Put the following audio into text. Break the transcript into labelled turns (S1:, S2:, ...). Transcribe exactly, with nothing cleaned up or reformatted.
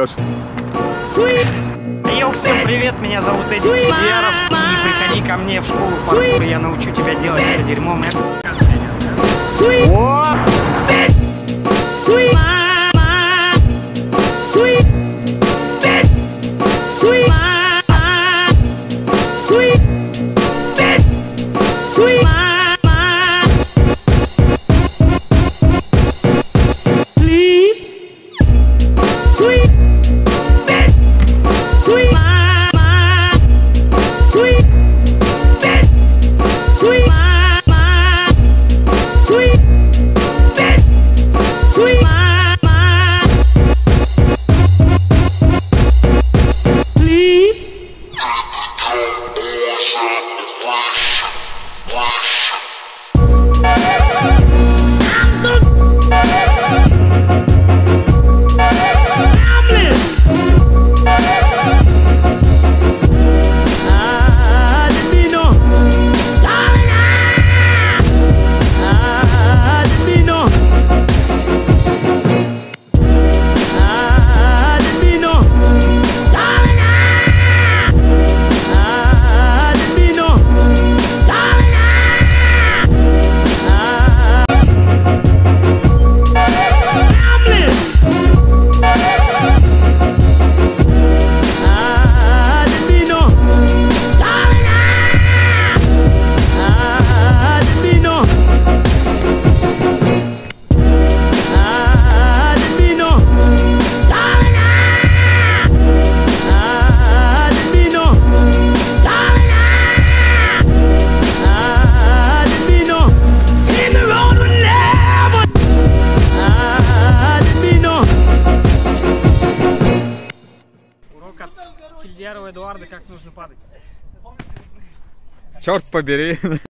S1: Йоу, всем привет, меня зовут Эдик Кудеров. И приходи ко мне в школу паркура, я научу тебя делать это дерьмо. О! Кильдерова Эдуарда, как нужно падать.
S2: Черт побери.